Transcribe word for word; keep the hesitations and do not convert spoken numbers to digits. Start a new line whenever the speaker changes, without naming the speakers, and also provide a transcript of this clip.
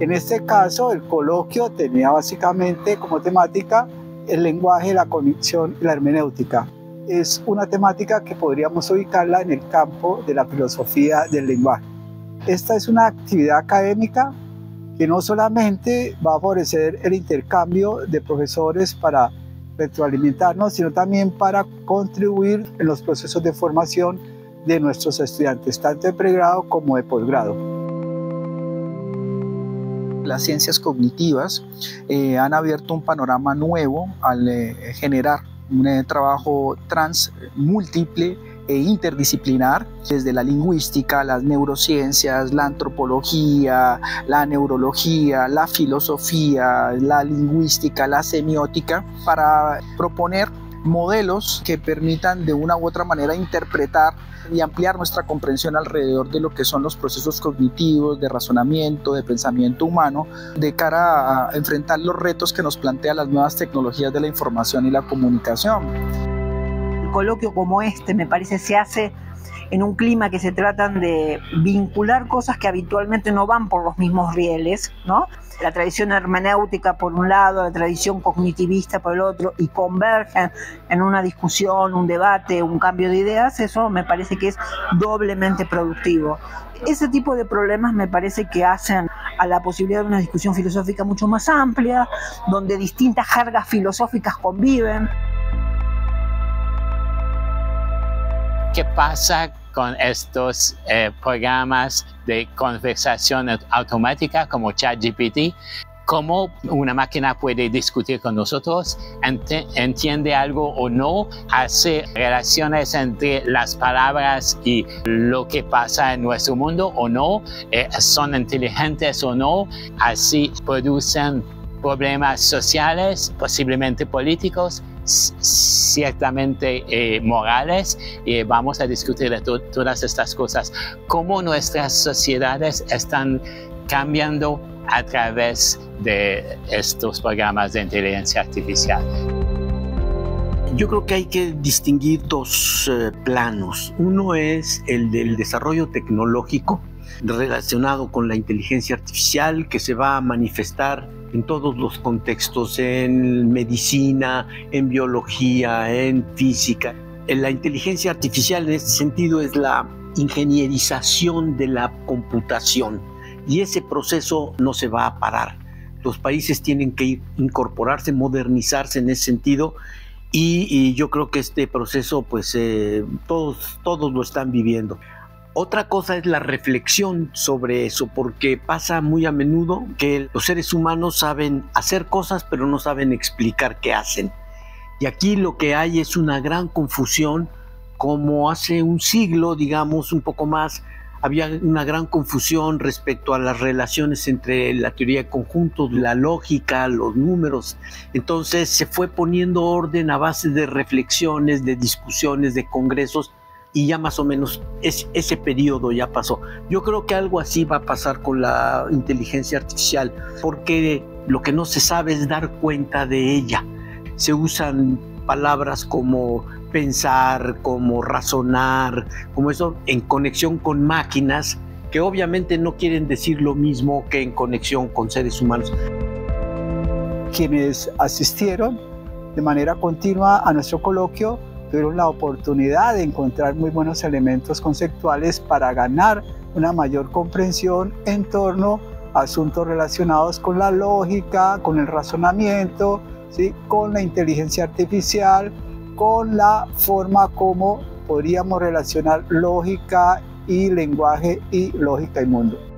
En este caso, el coloquio tenía básicamente como temática el lenguaje, la cognición y la hermenéutica. Es una temática que podríamos ubicarla en el campo de la filosofía del lenguaje. Esta es una actividad académica que no solamente va a favorecer el intercambio de profesores para retroalimentarnos, sino también para contribuir en los procesos de formación de nuestros estudiantes, tanto de pregrado como de posgrado.
Las ciencias cognitivas eh, han abierto un panorama nuevo al eh, generar un eh, trabajo trans múltiple e interdisciplinar, desde la lingüística, las neurociencias, la antropología, la neurología, la filosofía, la lingüística, la semiótica, para proponer modelos que permitan de una u otra manera interpretar y ampliar nuestra comprensión alrededor de lo que son los procesos cognitivos, de razonamiento, de pensamiento humano, de cara a enfrentar los retos que nos plantean las nuevas tecnologías de la información y la comunicación.
Un coloquio como este me parece se hace en un clima que se tratan de vincular cosas que habitualmente no van por los mismos rieles, ¿no? La tradición hermenéutica por un lado, la tradición cognitivista por el otro, y convergen en una discusión, un debate, un cambio de ideas. Eso me parece que es doblemente productivo. Ese tipo de problemas me parece que hacen a la posibilidad de una discusión filosófica mucho más amplia, donde distintas jergas filosóficas conviven.
¿Qué pasa con estos eh, programas de conversación automática como ChatGPT? ¿Cómo una máquina puede discutir con nosotros? Ent- ¿Entiende algo o no? ¿Hace relaciones entre las palabras y lo que pasa en nuestro mundo o no? Eh, ¿Son inteligentes o no? ¿Así producen problemas sociales, posiblemente políticos, ciertamente eh, morales? Eh, vamos a discutir de to todas estas cosas. ¿Cómo nuestras sociedades están cambiando a través de estos programas de inteligencia artificial?
Yo creo que hay que distinguir dos eh, planos. Uno es el del desarrollo tecnológico relacionado con la inteligencia artificial, que se va a manifestar en todos los contextos, en medicina, en biología, en física. La inteligencia artificial en este sentido es la ingenierización de la computación, y ese proceso no se va a parar. Los países tienen que ir, incorporarse, modernizarse en ese sentido, y, y yo creo que este proceso pues eh, todos, todos lo están viviendo. Otra cosa es la reflexión sobre eso, porque pasa muy a menudo que los seres humanos saben hacer cosas, pero no saben explicar qué hacen. Y aquí lo que hay es una gran confusión, como hace un siglo, digamos, un poco más, había una gran confusión respecto a las relaciones entre la teoría de conjuntos, la lógica, los números. Entonces se fue poniendo orden a base de reflexiones, de discusiones, de congresos, y ya más o menos es, ese periodo ya pasó. Yo creo que algo así va a pasar con la inteligencia artificial, porque lo que no se sabe es dar cuenta de ella. Se usan palabras como pensar, como razonar, como eso en conexión con máquinas, que obviamente no quieren decir lo mismo que en conexión con seres humanos.
Quienes asistieron de manera continua a nuestro coloquio tuvieron la oportunidad de encontrar muy buenos elementos conceptuales para ganar una mayor comprensión en torno a asuntos relacionados con la lógica, con el razonamiento, ¿sí? Con la inteligencia artificial, con la forma como podríamos relacionar lógica y lenguaje y lógica y mundo.